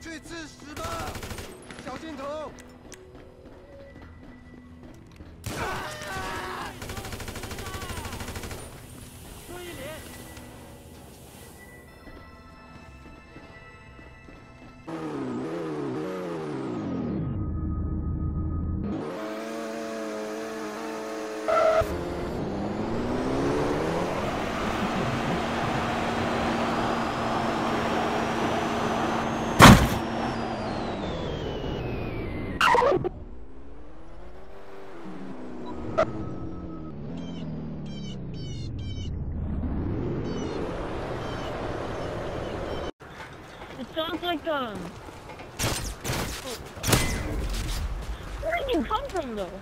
去吃屎吧，小心头！注意脸！ It sounds like where did you come from though?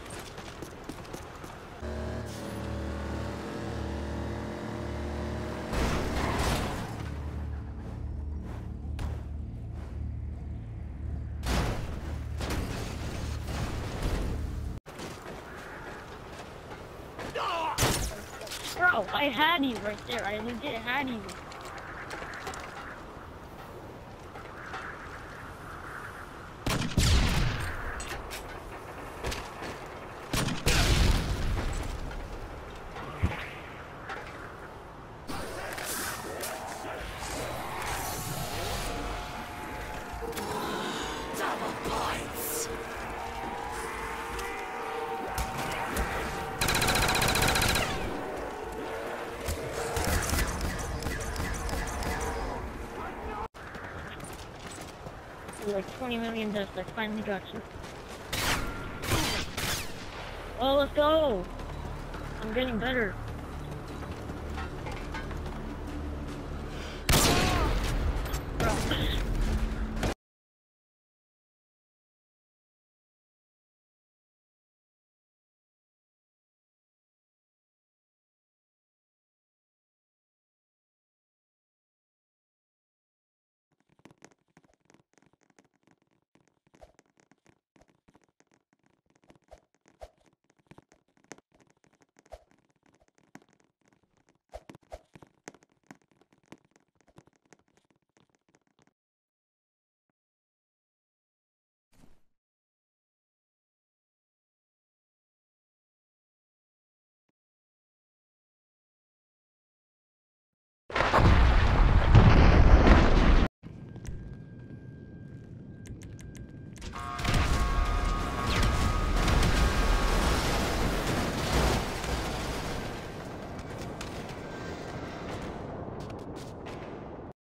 Bro, I had you right there. I legit had you. Like 20 million deaths, I finally got you. Oh, let's go! I'm getting better. Bro.